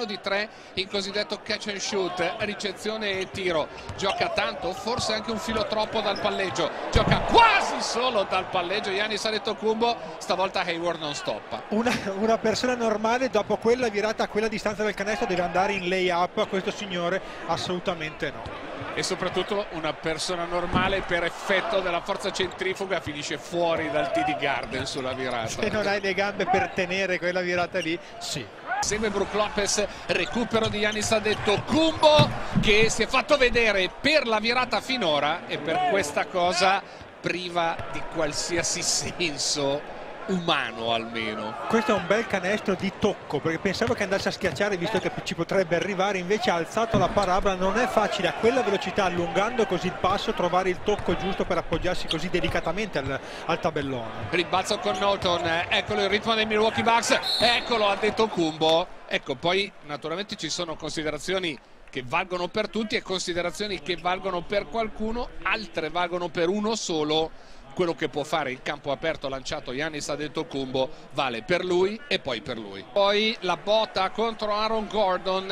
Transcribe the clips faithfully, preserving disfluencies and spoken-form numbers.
di tre in cosiddetto catch and shoot, ricezione e tiro. Gioca tanto, forse anche un filo troppo dal palleggio, gioca quasi solo dal palleggio Giannis Antetokounmpo, stavolta Hayward non stoppa. Una, una persona normale dopo quella virata a quella distanza del canestro deve andare in lay-up, questo signore assolutamente no. E soprattutto una persona normale per effetto della forza centrifuga finisce fuori dal T D Garden sulla virata. Se non hai le gambe per tenere quella virata lì, sì. Segue Brook Lopez, recupero di Giannis Antetokounmpo che si è fatto vedere per la virata finora e per questa cosa priva di qualsiasi senso umano almeno. Questo è un bel canestro di tocco, perché pensavo che andasse a schiacciare visto che ci potrebbe arrivare, invece ha alzato la parabola. Non è facile a quella velocità, allungando così il passo, trovare il tocco giusto per appoggiarsi così delicatamente al, al tabellone. Rimbalzo con Norton, eccolo il ritmo dei Milwaukee Bucks, eccolo Antetokounmpo. Ecco, poi naturalmente ci sono considerazioni che valgono per tutti e considerazioni che valgono per qualcuno, altre valgono per uno solo. Quello che può fare il campo aperto lanciato Giannis Antetokounmpo vale per lui e poi per lui. Poi la botta contro Aaron Gordon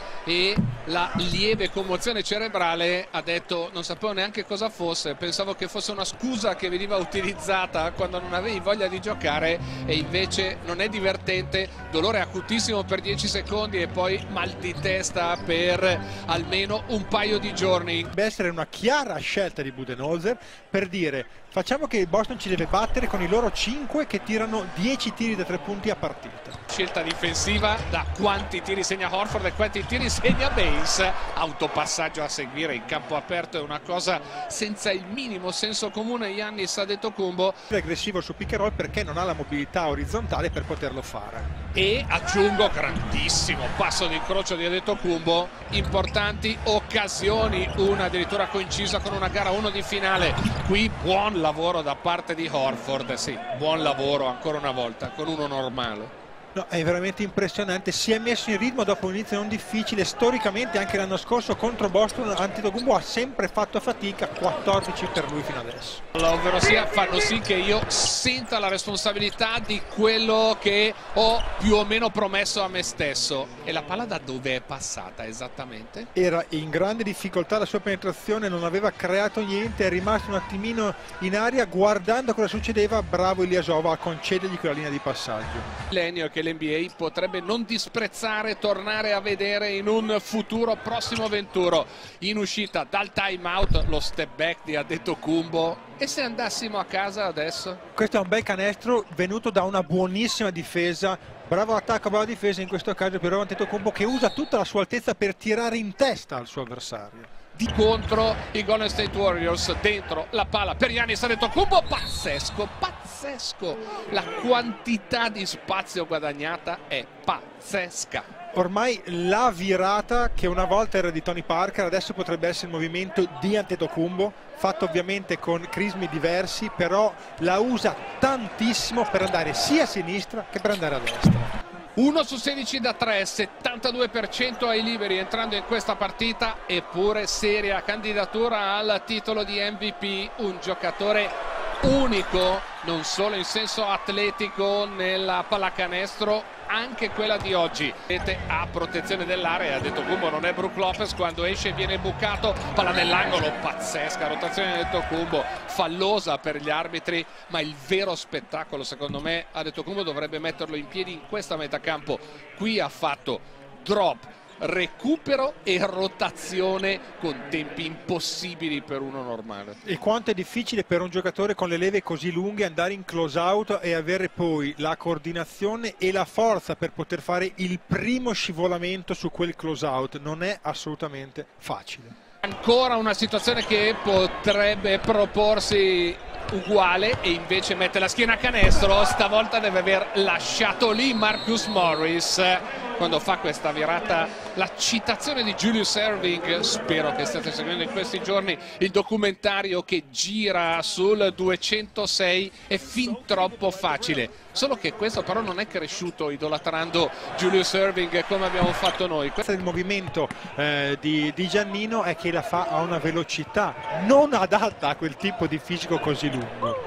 e la lieve commozione cerebrale. Ha detto non sapevo neanche cosa fosse, pensavo che fosse una scusa che veniva utilizzata quando non avevi voglia di giocare, e invece non è divertente. Dolore acutissimo per dieci secondi e poi mal di testa per almeno un paio di giorni. Deve essere una chiara scelta di Budenholzer per dire facciamo che il Boston ci deve battere con i loro cinque che tirano dieci tiri da tre punti a partita. Scelta difensiva, da quanti tiri segna Horford e quanti tiri segna Baines. Autopassaggio a seguire in campo aperto è una cosa senza il minimo senso comune. Giannis Antetokounmpo è aggressivo su pick and roll perché non ha la mobilità orizzontale per poterlo fare. E aggiungo grandissimo passo di incrocio di Antetokounmpo, importanti occasioni, una addirittura coincisa con una gara uno di finale. Qui buon lavoro da parte di Horford, sì, buon lavoro ancora una volta con uno normale. No, è veramente impressionante, si è messo in ritmo dopo un inizio non difficile. Storicamente anche l'anno scorso contro Boston Antetokounmpo ha sempre fatto fatica, quattordici per lui fino adesso. Ovvero sia fanno sì che io senta la responsabilità di quello che ho più o meno promesso a me stesso. E la palla da dove è passata esattamente? Era in grande difficoltà, la sua penetrazione non aveva creato niente, è rimasto un attimino in aria guardando cosa succedeva. Bravo Ilyasova a concedergli quella linea di passaggio. Lenio che l'N B A potrebbe non disprezzare, tornare a vedere in un futuro prossimo venturo. In uscita dal time out lo step back di Antetokounmpo. E se andassimo a casa adesso? Questo è un bel canestro venuto da una buonissima difesa. Bravo attacco, brava difesa in questo caso però Antetokounmpo, che usa tutta la sua altezza per tirare in testa al suo avversario. Di contro i Golden State Warriors, dentro la palla per Giannis Antetokounmpo, pazzesco, pazzesco, la quantità di spazio guadagnata è pazzesca. Ormai la virata che una volta era di Tony Parker adesso potrebbe essere il movimento di Antetokounmpo, fatto ovviamente con crismi diversi, però la usa tantissimo per andare sia a sinistra che per andare a destra. uno su sedici da tre, settantadue per cento ai liberi entrando in questa partita, eppure seria candidatura al titolo di M V P, un giocatore unico non solo in senso atletico nella pallacanestro, anche quella di oggi. Vedete, a protezione dell'area, ha detto Antetokounmpo non è Brook Lopez, quando esce viene bucato, palla nell'angolo, pazzesca rotazione di Antetokounmpo, fallosa per gli arbitri, ma il vero spettacolo secondo me Antetokounmpo dovrebbe metterlo in piedi in questa metacampo. Qui ha fatto drop, recupero e rotazione con tempi impossibili per uno normale. E quanto è difficile per un giocatore con le leve così lunghe andare in close out e avere poi la coordinazione e la forza per poter fare il primo scivolamento su quel close out. Non è assolutamente facile. Ancora una situazione che potrebbe proporsi uguale e invece mette la schiena a canestro. Stavolta deve aver lasciato lì Marcus Morris quando fa questa virata. La citazione di Julius Erving, spero che state seguendo in questi giorni il documentario che gira sul duecentosei, è fin troppo facile, solo che questo però non è cresciuto idolatrando Julius Erving come abbiamo fatto noi. Questo è il movimento eh, di, di Giannino, è che la fa a una velocità non adatta a quel tipo di fisico così lungo.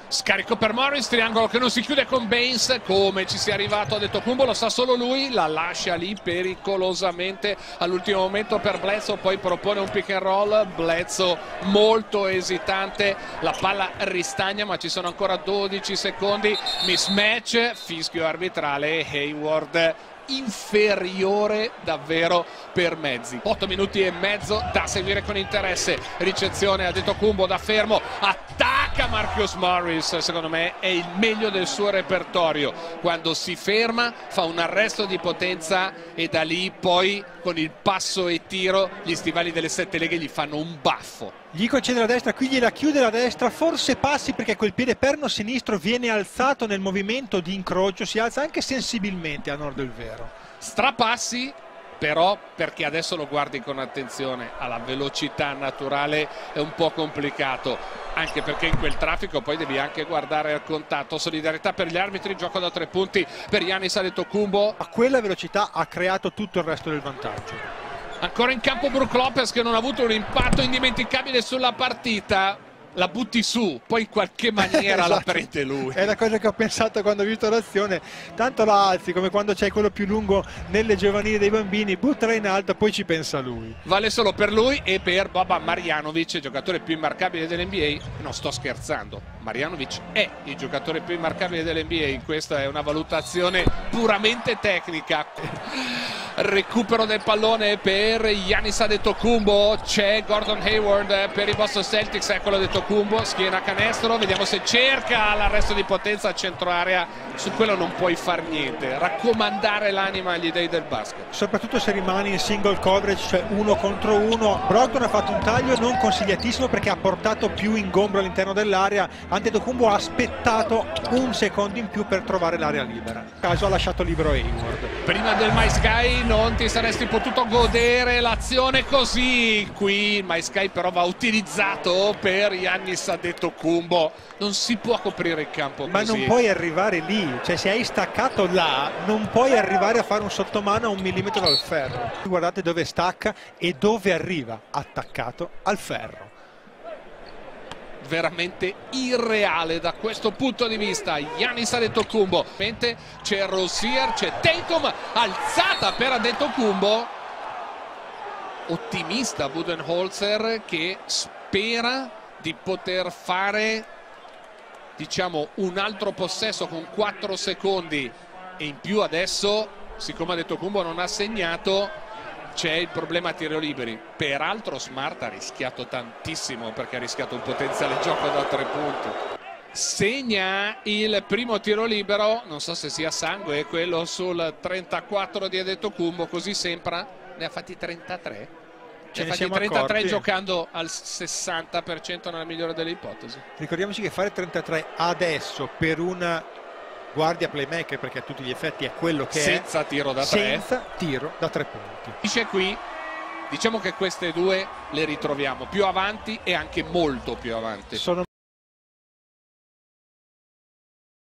Scarico per Morris, triangolo che non si chiude con Baines. Come ci sia arrivato Antetokounmpo lo sa solo lui, la lascia lì pericolosamente all'ultimo momento per Bledsoe, poi propone un pick and roll. Bledsoe molto esitante, la palla ristagna ma ci sono ancora dodici secondi, mismatch, fischio arbitrale, Hayward inferiore davvero per mezzi. otto minuti e mezzo da seguire con interesse. Ricezione a Antetokounmpo da fermo, attacca Marcus Morris, secondo me è il meglio del suo repertorio, quando si ferma fa un arresto di potenza e da lì poi con il passo e tiro gli stivali delle sette leghe gli fanno un baffo. Gli concede la destra, qui gliela chiude la destra, forse passi perché quel piede perno sinistro viene alzato nel movimento di incrocio, si alza anche sensibilmente a nord del vero. Strapassi però, perché adesso lo guardi con attenzione alla velocità naturale, è un po' complicato, anche perché in quel traffico poi devi anche guardare al contatto. Solidarietà per gli arbitri, gioco da tre punti per Giannis Antetokounmpo. A quella velocità ha creato tutto il resto del vantaggio. Ancora in campo Brook Lopez che non ha avuto un impatto indimenticabile sulla partita. La butti su, poi in qualche maniera esatto. La prende lui. È la cosa che ho pensato quando ho visto l'azione. Tanto la alzi, come quando c'è quello più lungo nelle giovanili dei bambini, buttala in alto, poi ci pensa lui. Vale solo per lui e per Boban Marjanovic, giocatore più immarcabile dell'N B A. Non sto scherzando, Marjanovic è il giocatore più immarcabile dell'N B A. Questa è una valutazione puramente tecnica. Recupero del pallone per Giannis Antetokounmpo, c'è Gordon Hayward per i Boston Celtics, eccolo Antetokounmpo, schiena canestro, vediamo se cerca l'arresto di potenza a centro area, su quello non puoi far niente, raccomandare l'anima agli dei del basket. Soprattutto se rimani in single coverage, cioè uno contro uno. Brogdon ha fatto un taglio non consigliatissimo perché ha portato più ingombro all'interno dell'area. Antetokounmpo ha aspettato un secondo in più per trovare l'area libera, a caso ha lasciato libero Hayward. Prima del My Sky non ti saresti potuto godere l'azione così, qui il My Sky però va utilizzato per Giannis Antetokounmpo, non si può coprire il campo ma così. Non puoi arrivare lì, cioè se hai staccato là non puoi arrivare a fare un sottomano a un millimetro dal ferro. Guardate dove stacca e dove arriva, attaccato al ferro. Veramente irreale da questo punto di vista. Giannis Antetokounmpo, c'è Rozier, c'è Tatum, alzata per Antetokounmpo, ottimista Budenholzer che spera di poter fare diciamo un altro possesso con quattro secondi e in più. Adesso siccome Antetokounmpo non ha segnato c'è il problema tiro liberi, peraltro Smart ha rischiato tantissimo perché ha rischiato un potenziale gioco da tre punti. Segna il primo tiro libero, non so se sia sangue, quello sul trentaquattro di Antetokounmpo, così sembra, ne ha fatti trentatré. Ce ne ne ha fatti trentatré accorti. Giocando al sessanta per cento nella migliore delle ipotesi. Ricordiamoci che fare trentatré adesso per una guardia playmaker, perché a tutti gli effetti è quello che senza è, tiro da senza tre. tiro da tre punti. Dice qui, diciamo che queste due le ritroviamo più avanti e anche molto più avanti. Sono